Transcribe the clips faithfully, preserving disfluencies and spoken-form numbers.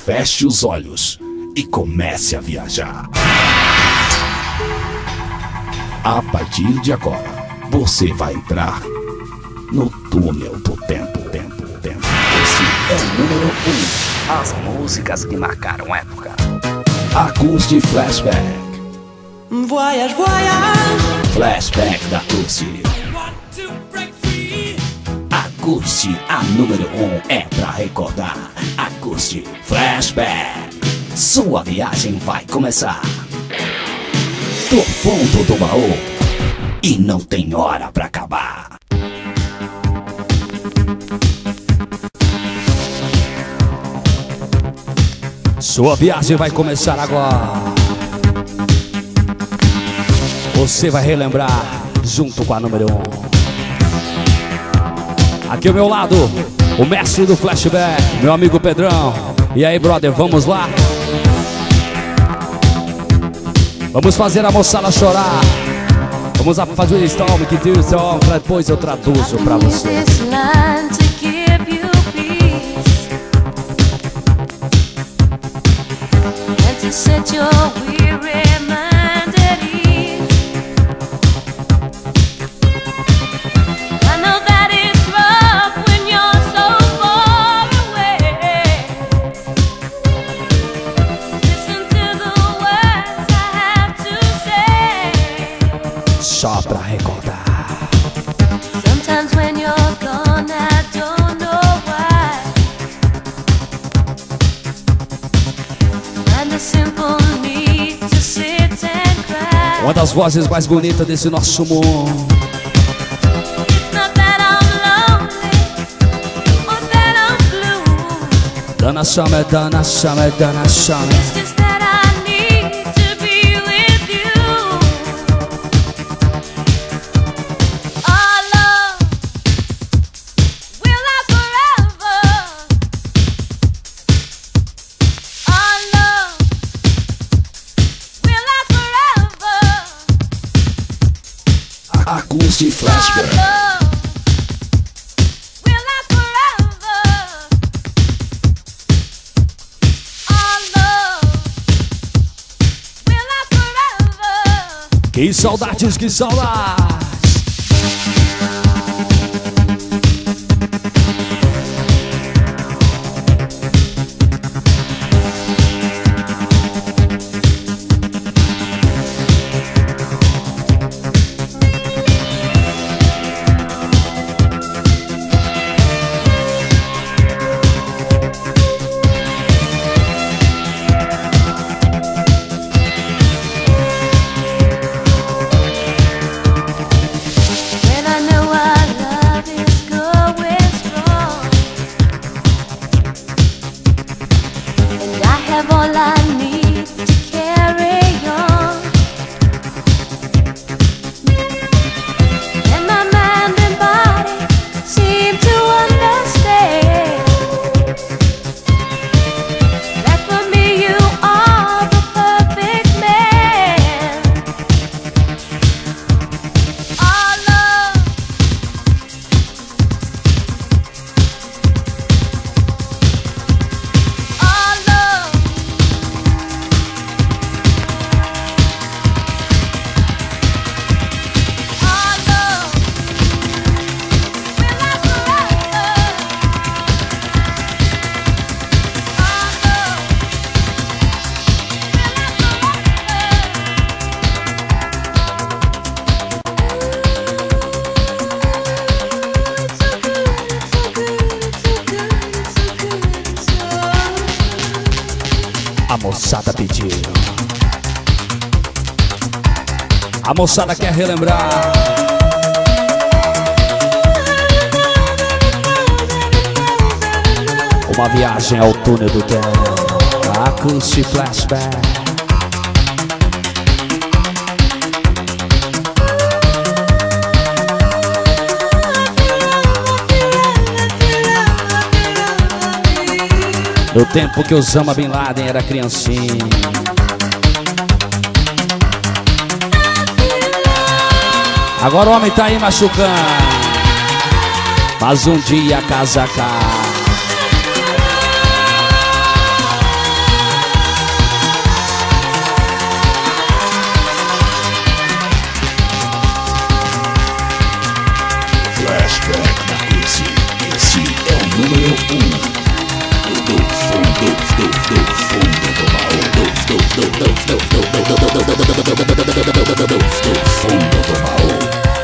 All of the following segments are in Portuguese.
Feche os olhos e comece a viajar. A partir de agora, você vai entrar no túnel do tempo, tempo, tempo. Esse é o número um. As músicas que marcaram época. Acoustic Flashback. Voyage, voyage. Flashback da Acoustic. Acoustic, a número um é pra recordar. Acoustic Flashback. Sua viagem vai começar. Do fundo do baú. E não tem hora pra acabar. Sua viagem vai começar agora. Você vai relembrar junto com a número um. Aqui ao meu lado, o mestre do flashback, meu amigo Pedrão. E aí, brother, vamos lá? Vamos fazer a moçada chorar. Vamos fazer o storm que Deus, depois eu traduzo pra você. Set your weary mind at ease. I know that it's rough when you're so far away. Listen to the words I have to say. Só pra recordar. Sometimes when you're gone, I don't know why. And the simple need to sit and cry. Uma das vozes mais bonitas desse nosso mundo. It's not that I'm lonely or that I'm blue. Dana Summer, Dana Summer, Dana Summer. It's just that I need to be with you. Our love will last forever. Our love will last forever. Acoustic Flashback. Our love will last forever. Our love will last forever. Que saudades, que saudades. When I know our love is going strong, and I have all I need to carry on, and my mind and body seem to understand that for me you are the perfect man. Our love Our love Our love will last forever. Our love A moçada pediu. A moçada quer relembrar. Uma viagem ao túnel do tempo. Acoustic Flashback. No tempo que Osama Bin Laden era criancinha. Agora o homem tá aí machucando. Mas um dia casa cai. fundo do baú.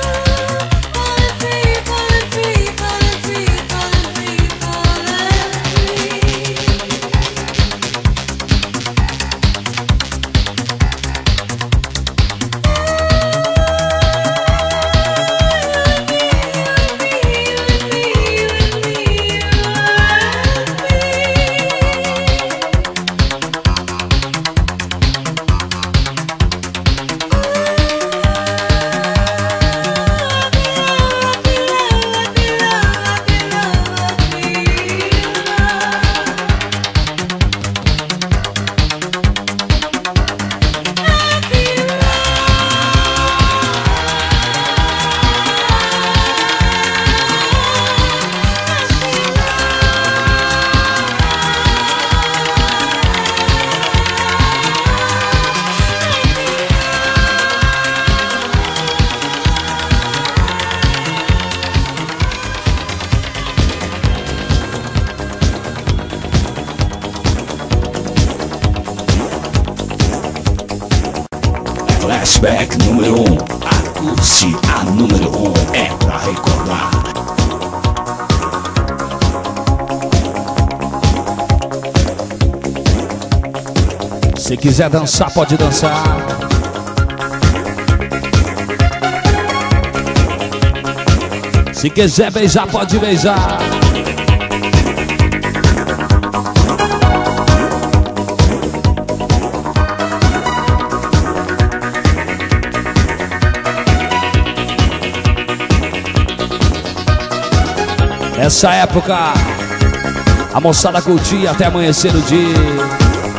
Flashback número um, acústica a número um, é pra recordar. Se quiser dançar, pode dançar. Se quiser beijar, pode beijar. Nessa época, a moçada curtia até amanhecer o dia.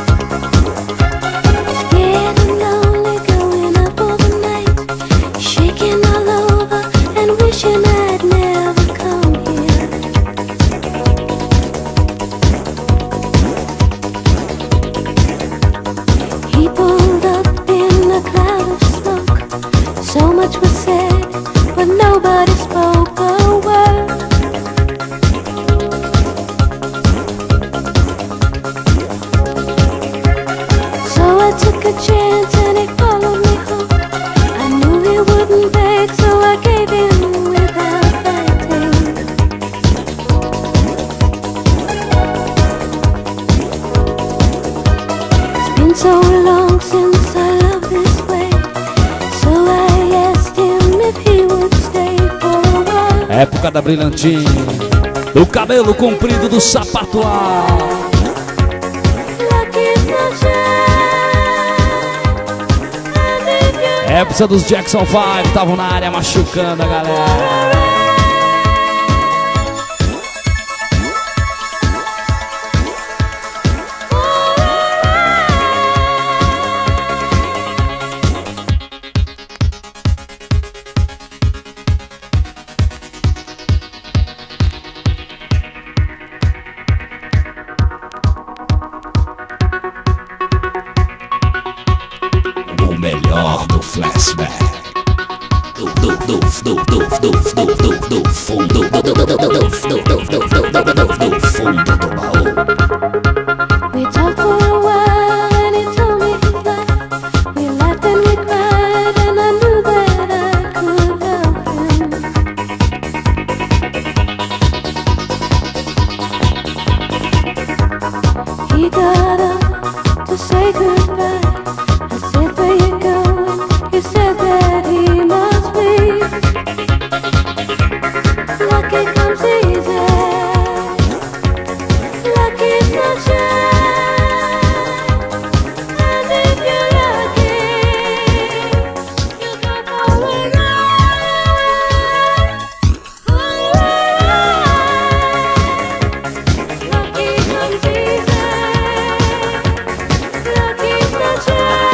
Época da brilhantinha, do cabelo comprido, do sapato alto. Época dos Jackson five, estavam na área machucando a galera. Melhor do flashback, do do do do do do do do do fundo do do do do do do fundo do baú. We talked for a while and he told me he'd lie. We laughed and we cried and I knew that I could help him. He got up to say goodbye. I said, where you going? He said that he must leave. Lucky comes easy. Lucky's not shy. And if you're lucky, you go for a ride. For a ride. Lucky comes easy. Lucky's not shy.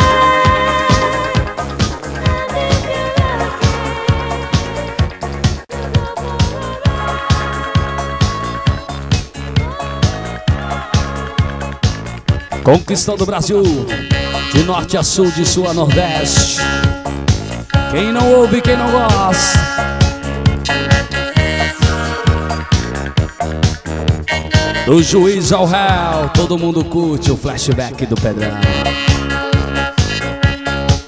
Conquistando o Brasil, de norte a sul, de sul a nordeste. Quem não ouve, quem não gosta. Do juiz ao réu, todo mundo curte o flashback do Pedrão.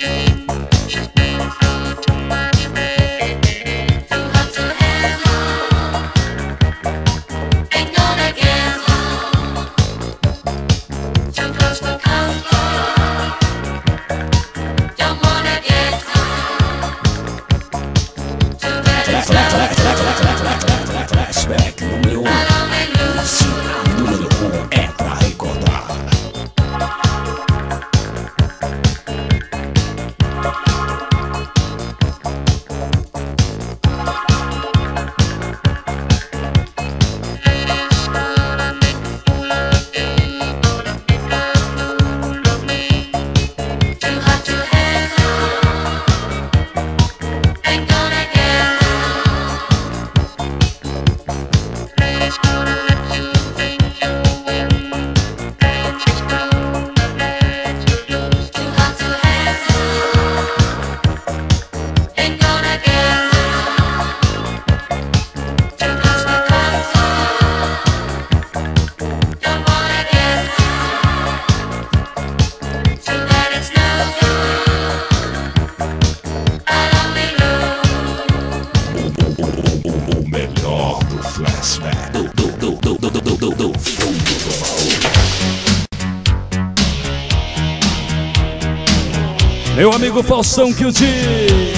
Meu amigo Faustão Kilti.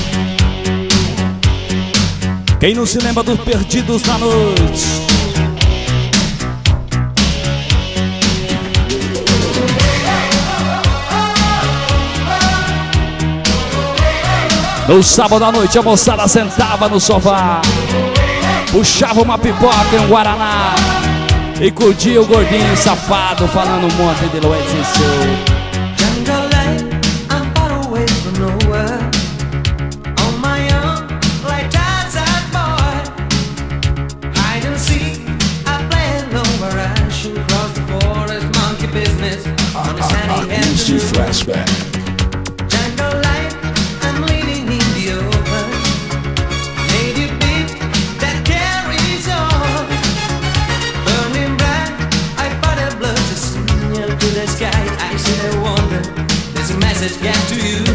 Quem não se lembra dos Perdidos da Noite? No sábado à noite a moçada sentava no sofá, puxava uma pipoca e um guaraná e curtia o gordinho safado falando um monte de Luiz e seu. Flashback. Jungle life, I'm leaning in the open. Native beat that carries on. Burning bright, I fight a blood to signal to the sky. I sit and wonder, there's a message get to you.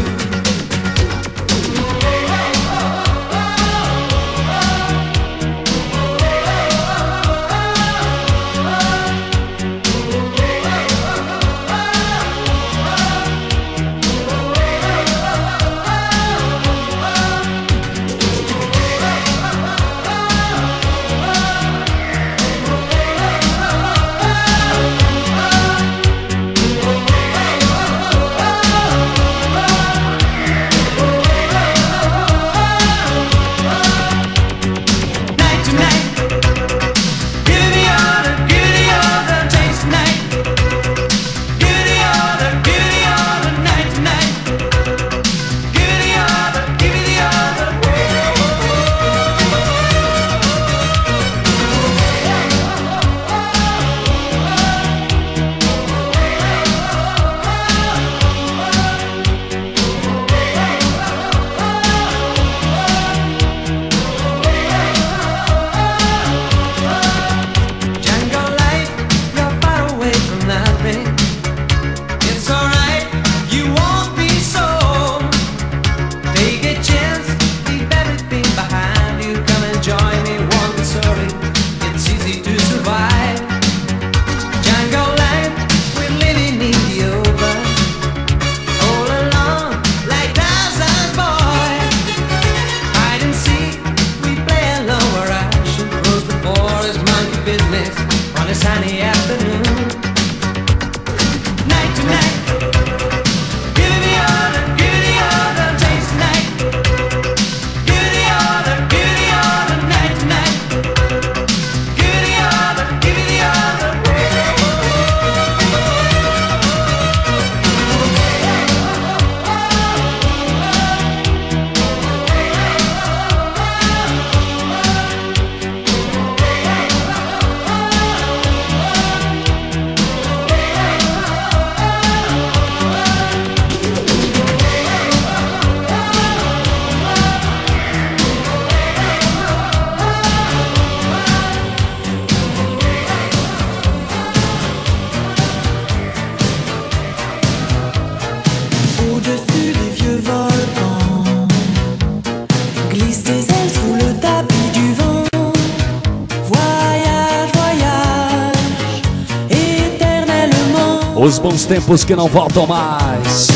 Os bons tempos que não voltam mais.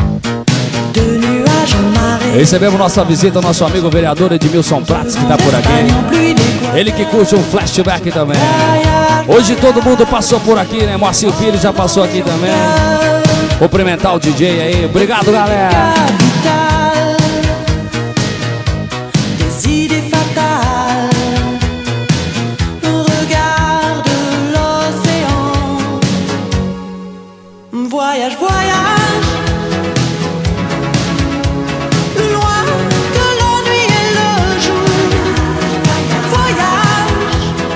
Recebemos nossa visita ao nosso amigo vereador Edmilson Prats, que está por aqui. Ele que curte um flashback também. Hoje todo mundo passou por aqui, né? Moacir Pires já passou aqui também. Cumprimentar o D J aí. Obrigado, galera. Voyage, voyage, plus loin que la nuit et le jour. Voyage,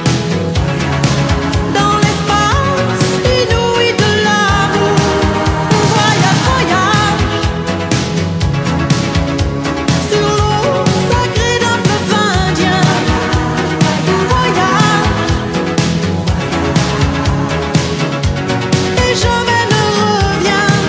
dans l'espace inouï de l'amour. Voyage, voyage, sur l'eau sacrée d'un fleuve indien. Voyage, et jamais ne reviens.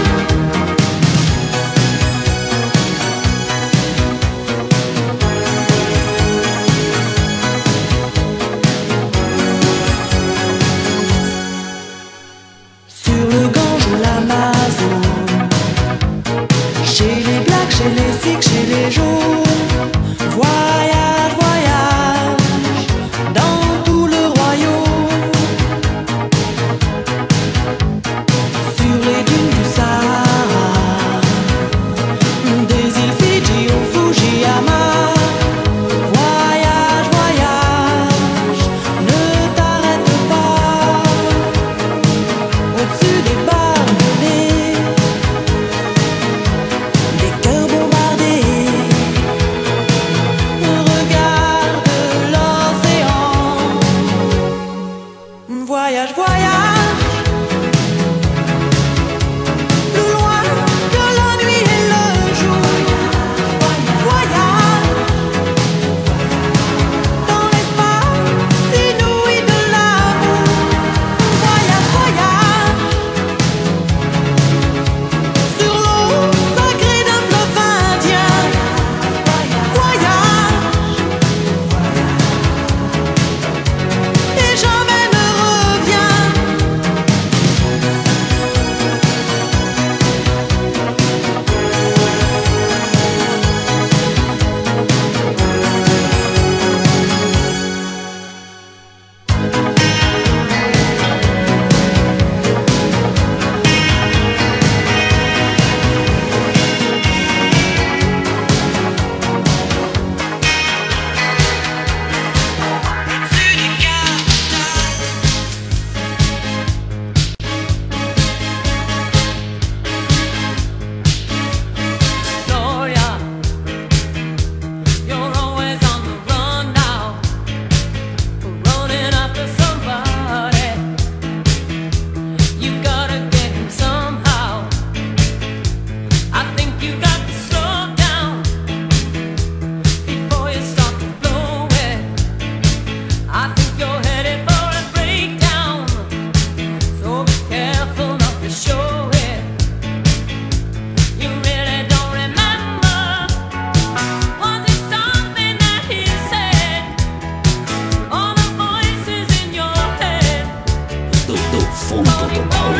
do baú.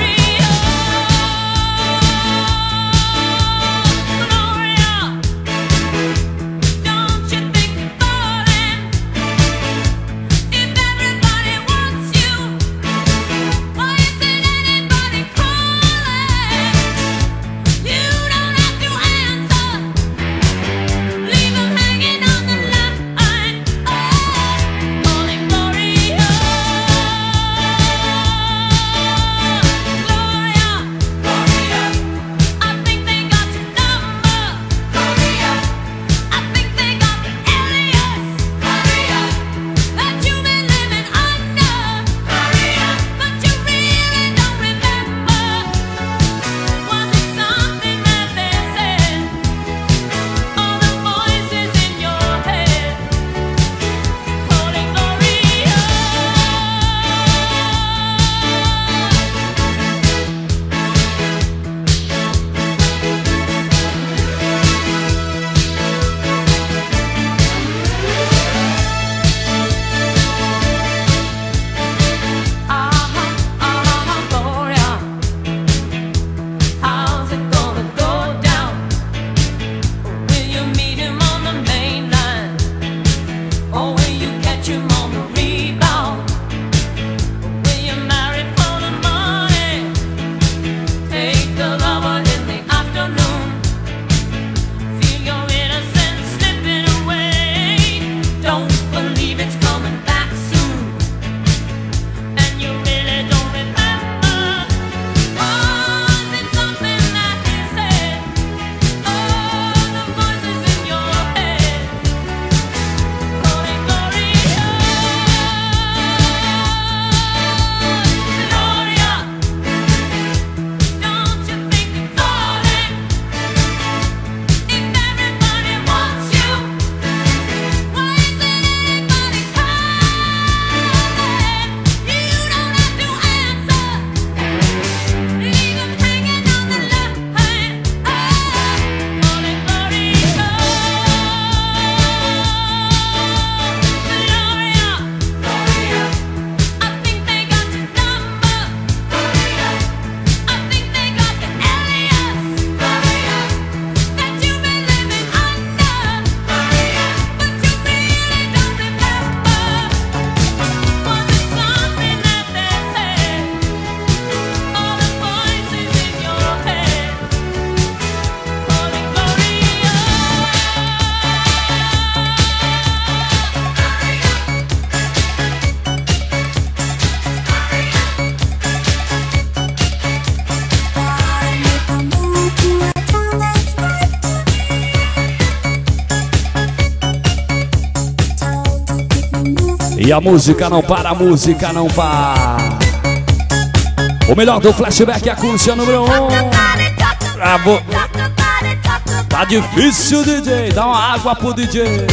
E a música não para, a música não para. O melhor do flashback acústica número um. Bravo. Tá difícil, D J. Dá uma água pro D J.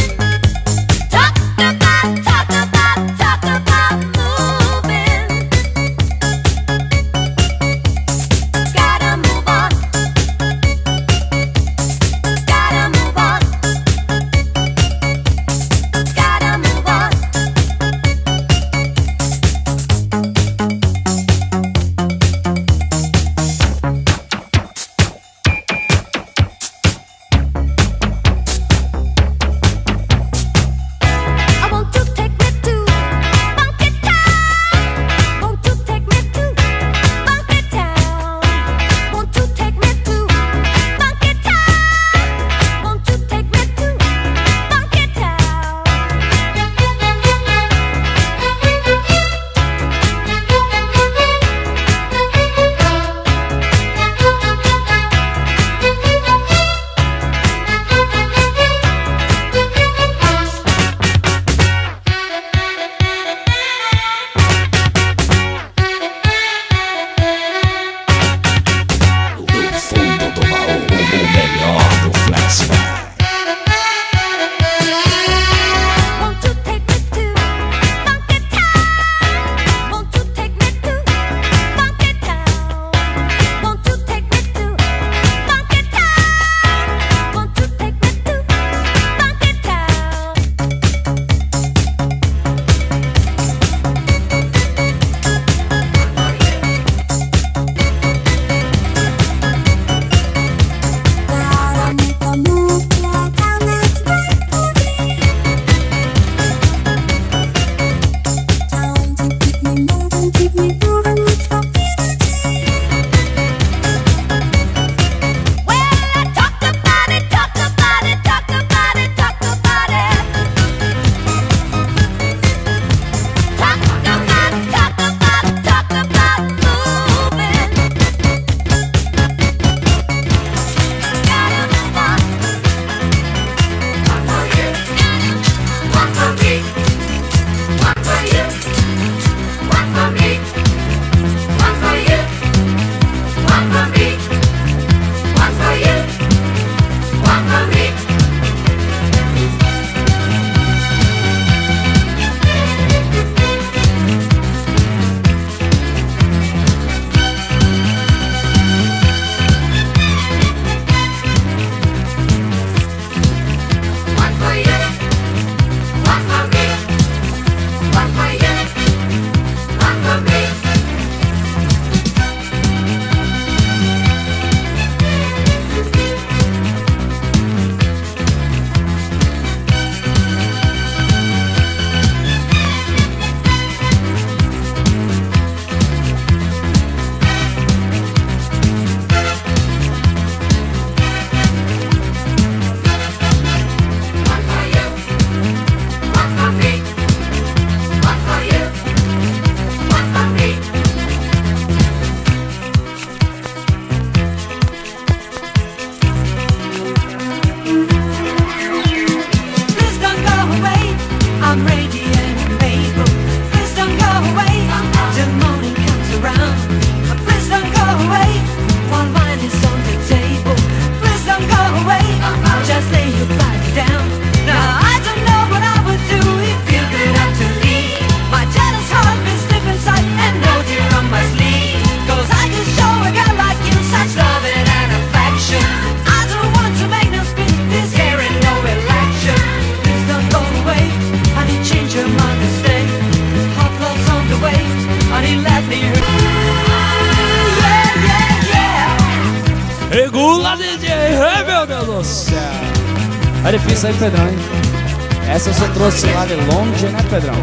Regula, D J. Ai, meu Deus do céu. É difícil aí, Pedrão, hein? Essa você trouxe lá de longe, né, Pedrão?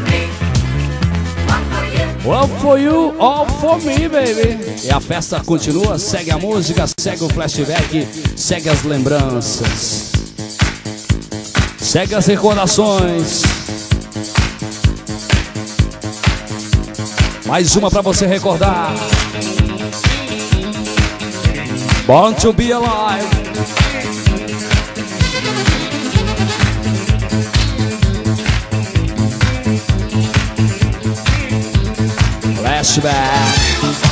All for you, all for me, baby. E a festa continua, segue a música, segue o flashback, segue as lembranças, segue as recordações. Mais uma pra você recordar. Born to be alive. Flashback.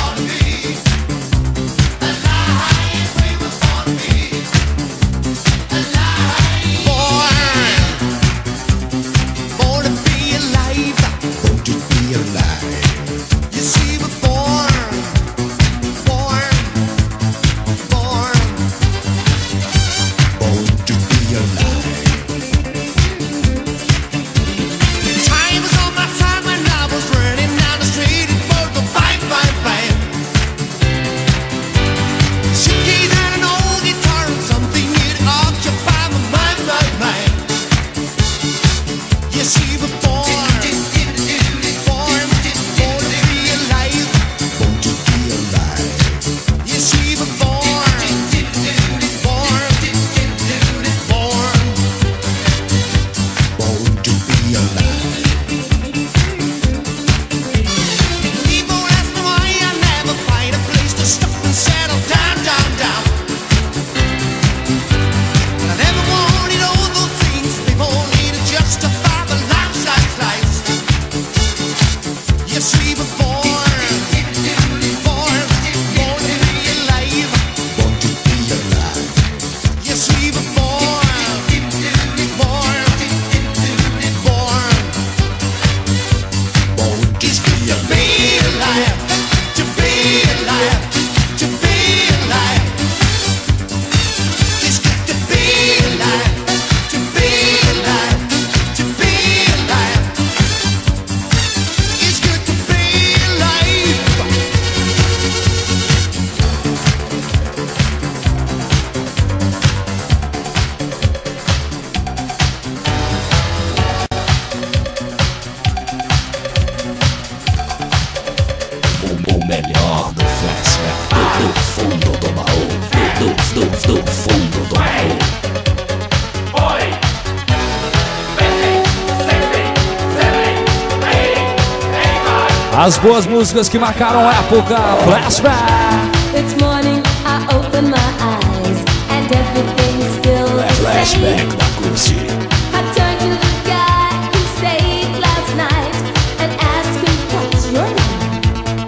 As boas músicas que marcaram a época. Flashback. This morning I opened my eyes and everything's still the Flashback same. da Cursi. I turned to the guy who stayed last night and asked him, what's your name?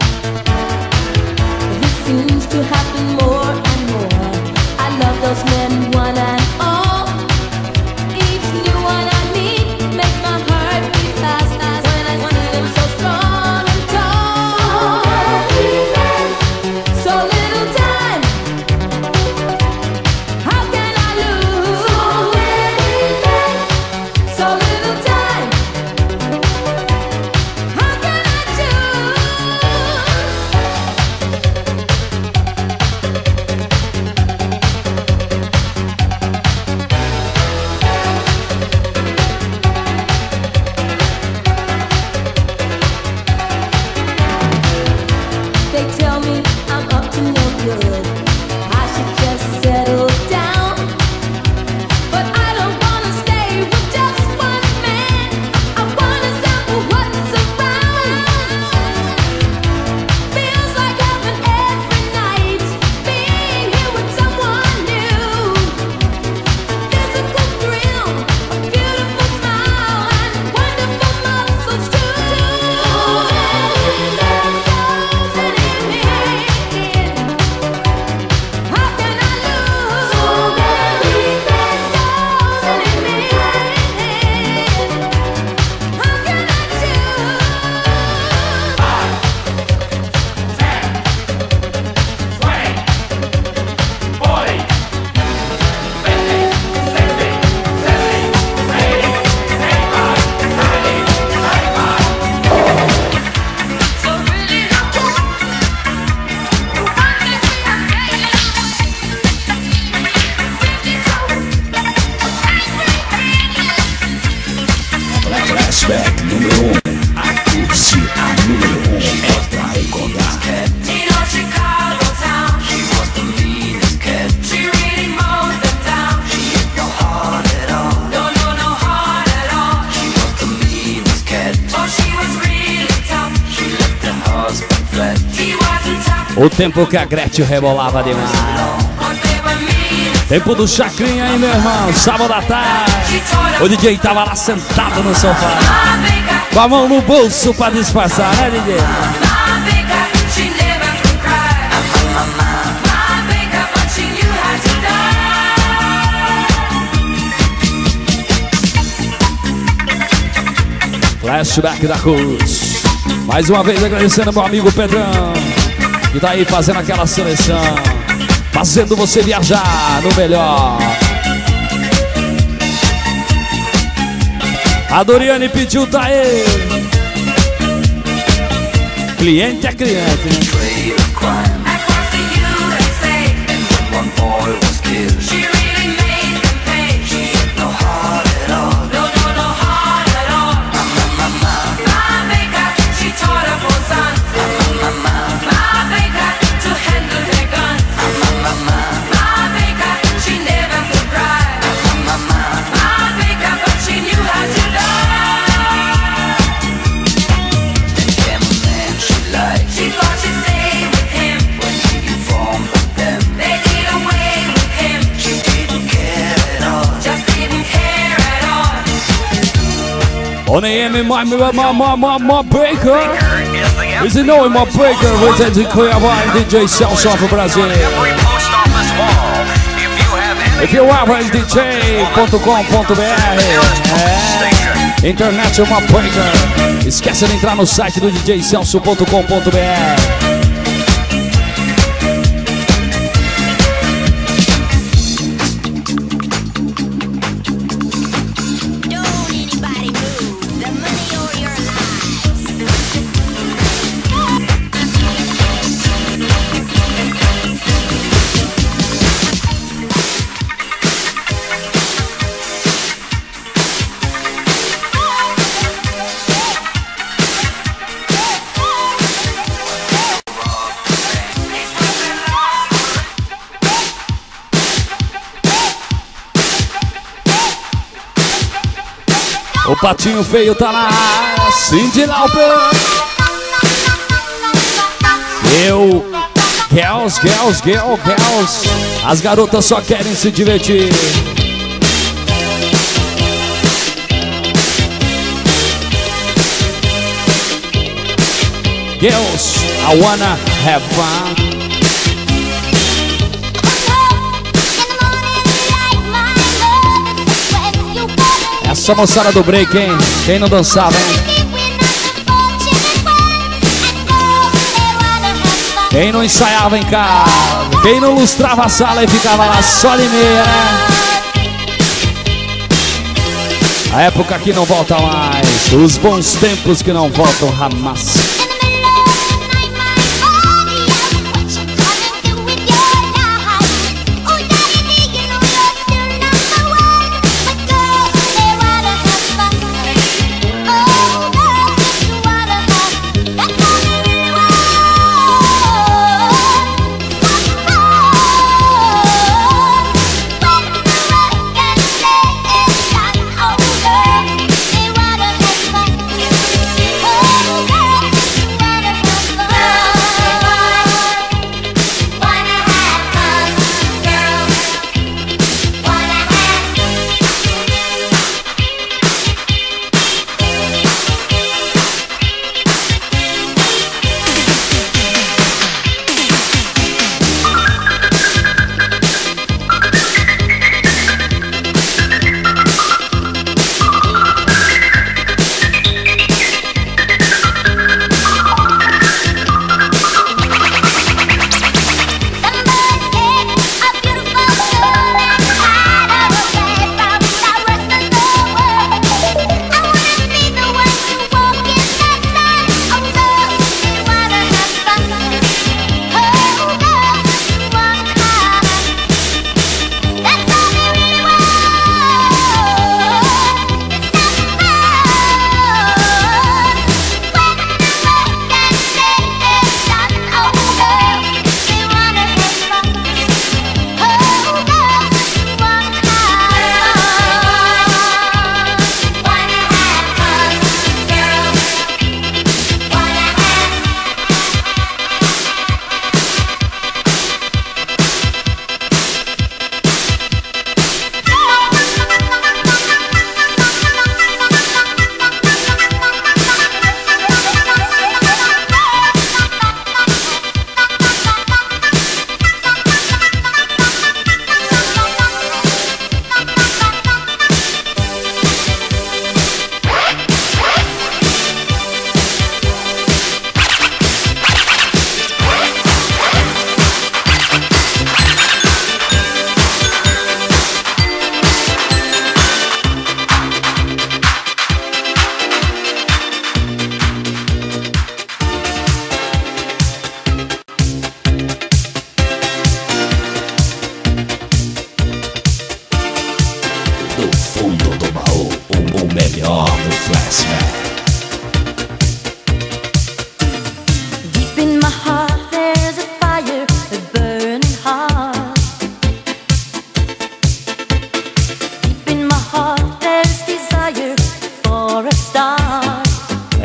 This seems to happen more and more. I love those men, one and all. Each new one I meet makes my heart beat fast as when I see them so strong and tall. So little time, how can I lose? So many men, O tempo que a Gretchen rebolava demais. Tempo do Chacrinha aí, meu irmão. Sábado à tarde. O D J tava lá sentado no sofá, com a mão no bolso pra disfarçar, né, D J? Flashback da Cruz. Mais uma vez agradecendo meu amigo Pedrão, que tá aí fazendo aquela seleção, fazendo você viajar no melhor. A Doriane pediu, tá aí. Cliente é cliente, né? On A M, my, my, my, my, my, my breaker. Is it knowing my breaker? With the Cuiabá D J Celso for Brazil. If you have a D J ponto com ponto B R, é, internet é uma breaker. Esquece de entrar no site do D J Celso ponto com ponto B R. O patinho feio tá na área, Cindy Lauper. Eu, girls, girls, girl, girls. As garotas só querem se divertir. Girls, I wanna have fun. Essa moçada do break, hein? Quem não dançava, hein? Quem não ensaiava em casa? Quem não lustrava a sala e ficava lá só de meia, né? A época que não volta mais. Os bons tempos que não voltam jamais.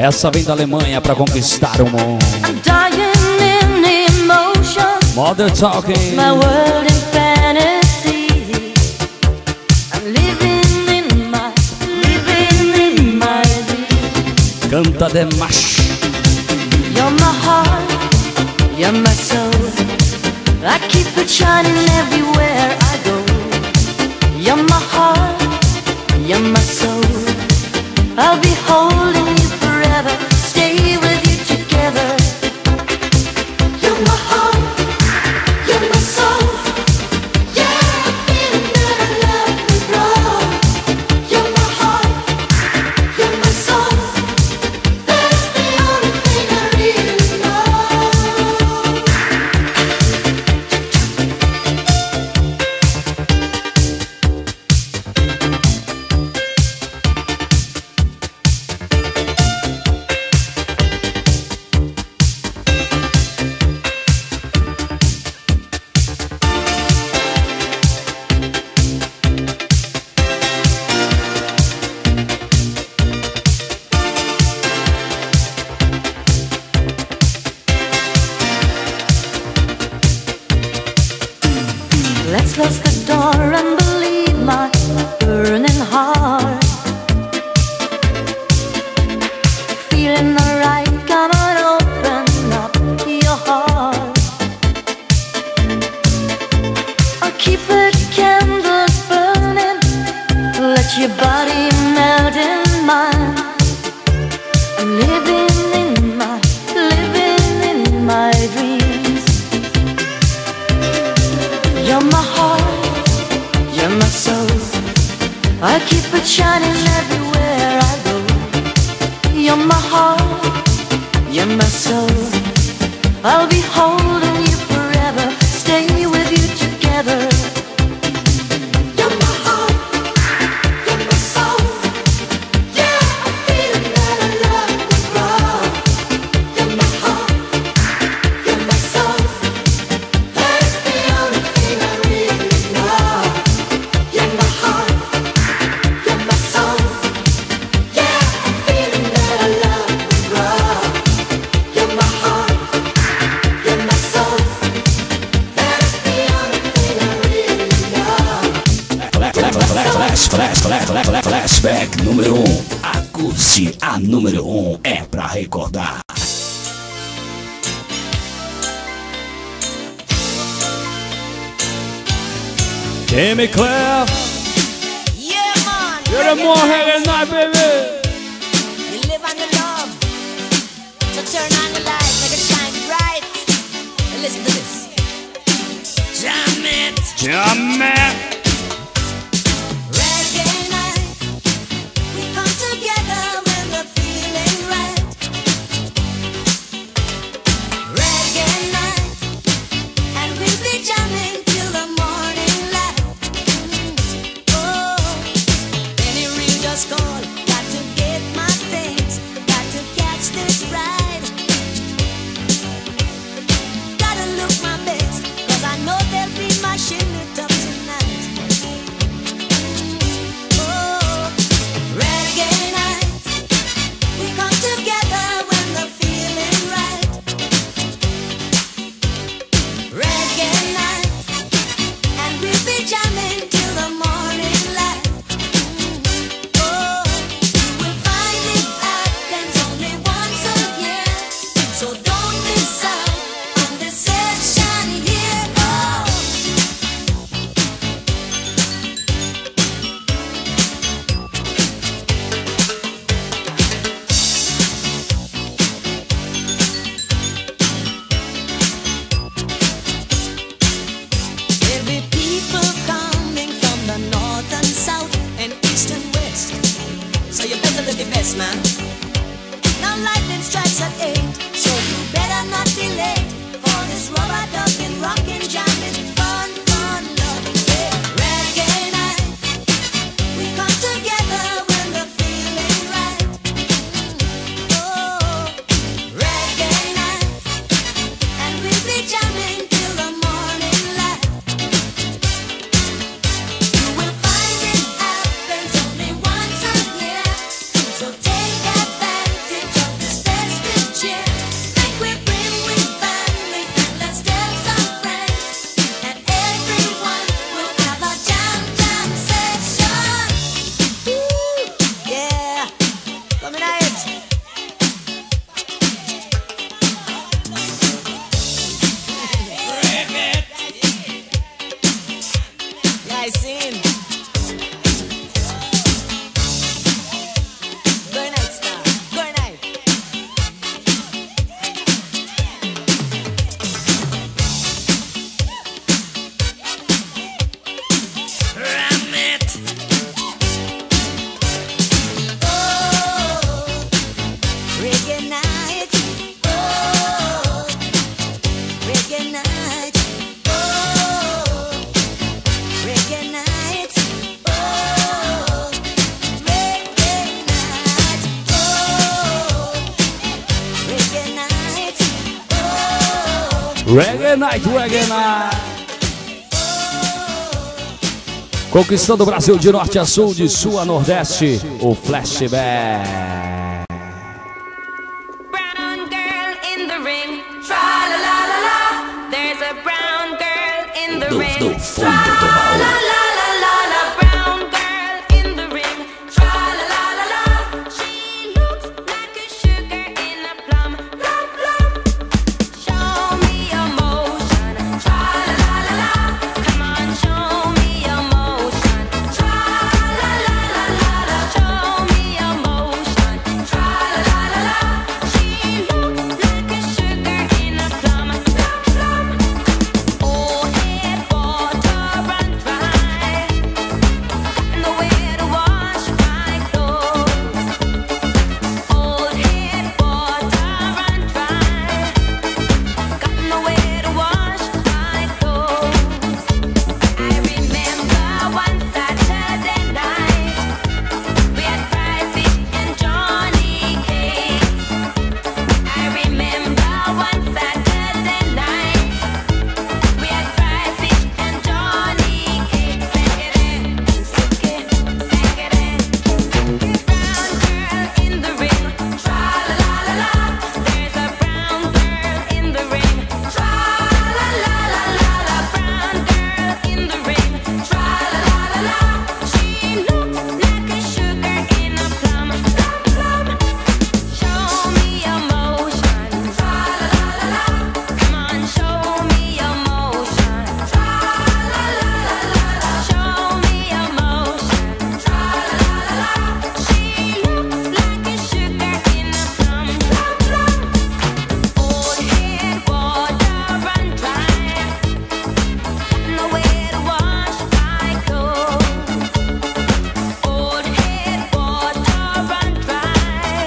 Essa vem da Alemanha pra conquistar o mundo. I'm dying in emotion. Mother Talking. My world in fantasy. I'm living in my, living in my dream. Canta de macho. You're my heart, you're my soul. I keep it shining everywhere I go. You're my heart, you're my soul. I'll be holding you forever, stay with you together. You're my heart, you're my soul. Yeah, I'm feeling that I love you, bro. You're my heart, you're my soul. That's the only thing I really know. Let's close the door and believe my burning heart. Feeling alright, come on, open up your heart. I'll keep the candles burning, let your body melt in mine. I'm living in my, living in my dreams. You're my heart, you're my soul. I keep it shining everywhere I go. You're my heart, you're my soul. I'll be holding you forever, stay with you together. You're my heart, you're my soul. Yeah, I'm feeling that I love you, bro. You're my heart, you're my soul. That's the only thing I really know. You're my heart, you're my soul. Yeah, I'm feeling that I love you, bro. You're my heart, you're my soul. That's the only thing I really know. Flash, flash, flash, flash, flash, flashback número um. Acústica, a número um é pra recordar. Jamie Claire. Yeah, man. You're the more head night, baby. You live on the love. So turn on the light, make it shine bright. And listen to this. Jam it. Jam it. Reggae night. We come together when we're feeling right. Reggae night. And we'll be jamming till the morning light. Oh, any ring just call. Got to get my things. Got to catch this ride. Gotta look my best, 'cause I know they'll be mashing it up tonight. Reggae Night, Reggae Night. Conquistando o Brasil de norte a sul, de sul a nordeste, o Flashback. Brown girl in the ring, tra la la la la. There's a brown girl in the Do, ring, do fundo do baú. la la la la la. Brown girl in the ring, tra la la la la. She looks like a sugar in a plum, plum plum. Show me emotion, tra la la la la. Come on, show me emotion, tra la la la la la. Show me emotion, tra la la la la. She looks like a sugar in a plum, plum plum. Oh, head water run dry. Nowhere to wash my clothes. Old head water run dry. Got nowhere to wash my clothes. I remember one Saturday night we had fried fish and Johnny cakes. I remember one Saturday night we had fried fish and Johnny cakes. Back it in, suck it, back it in, suck it. Brown girl in the ring, tra la la la la. There's a brown girl in the ring, tra la la la la la. Brown girl in the ring, tra la la la la. She looks like a sugar in a plum, plum plum. Show me emotion, tra la la la la. Come on, show me emotion, tra la la la la. Show me emotion, tra la la la la. She looks like a sugar in a plum, plum plum. Old head water run dry. Nowhere to wash my clothes. Old head water run dry.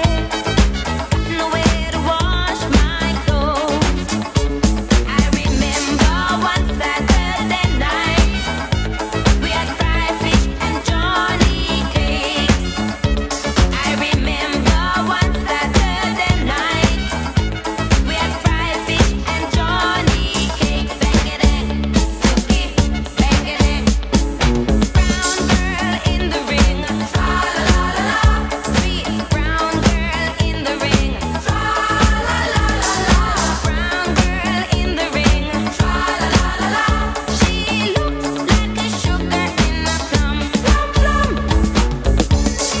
Nowhere to wash my clothes. I remember one Saturday night we had fried fish and Johnny cakes. I remember one Saturday night we had fried fish and Johnny cakes. Bang it in, suck it, bang it in. Brown girl in the ring, tra la la la la. Sweet brown girl in the ring, tra la la la la. Brown girl in the ring, tra la la la la. She looks like a sugar in a plum, plum plum.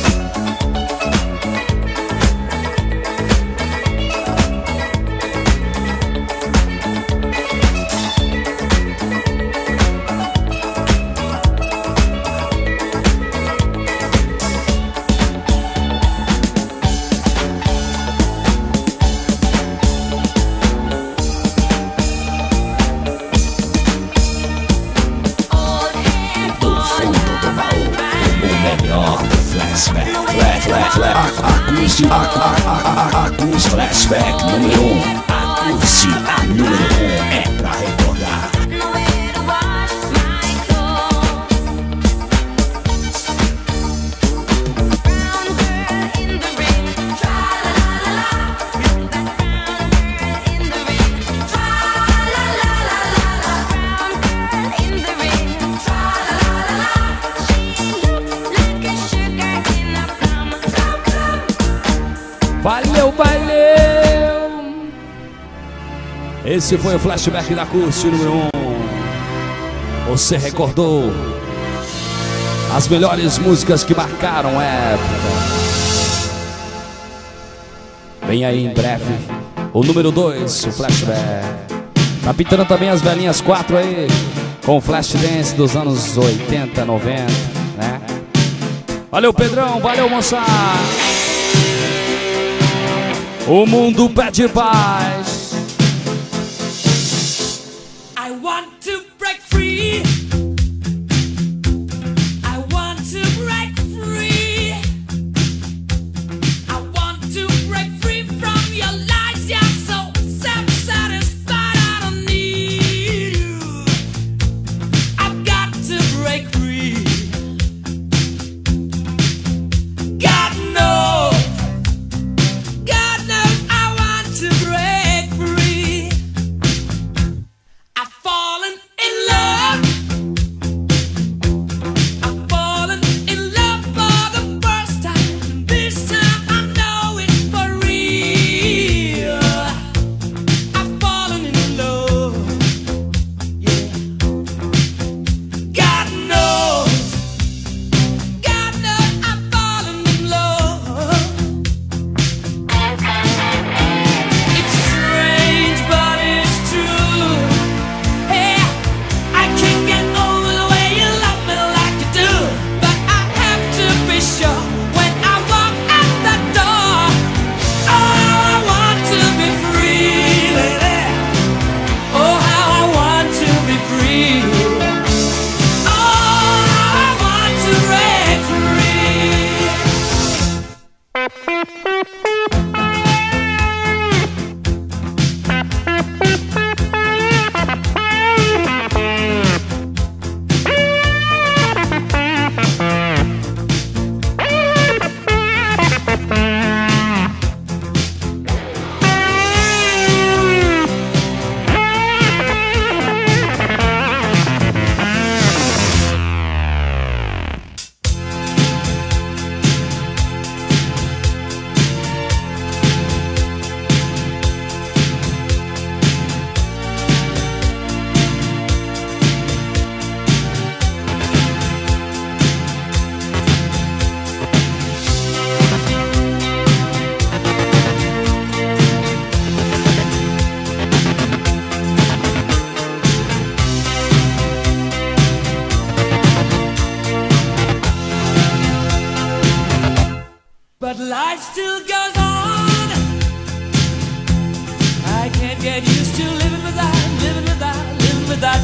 Old head Do fundo do baú. O melhor do flashback. Flash, flash, flash. Acústico, a- a- a- a- acústico, flashback número um. Acústico, a número um é pra recordar. nowhere to wash my clothes. Brown girl in the ring, tra la la la la. That brown girl in the ring, tra la la la la la. Brown girl in the ring, tra la la la la. She looks like a sugar in a plum, plum plum. Valeu, valeu! Esse foi o flashback da Acústico número um. Você recordou as melhores músicas que marcaram a época. Vem aí em breve o número dois, o flashback. Tá pintando também as velhinhas quatro aí, com o flash dance dos anos oitenta, noventa, né? Valeu, Pedrão, valeu, moçada! O mundo pede paz. I want to break free. I want to break free. I want to break free from your lies. You're so self-satisfied. I don't need you. I've got to break free. God knows. God knows I want to break free.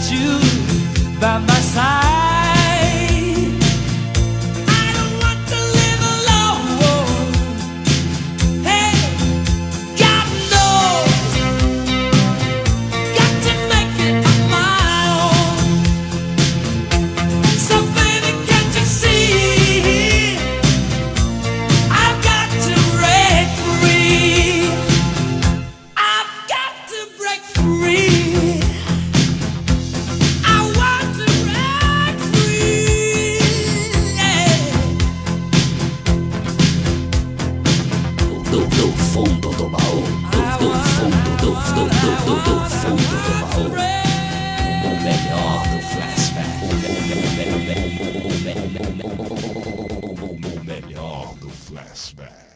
you by my side. I don't want to live alone. Hey, God knows, got to make it on my own. So baby, can't you see, I've got to break free. I've got to break free. I want to break free. Yeah. Do, do fundo do baú, do, do fundo, do, do, do, do, do fundo do baú. O melhor do flashback. O, me- o, me- o, me- o, me- o, me- o, me- o, me- o, o melhor do flashback.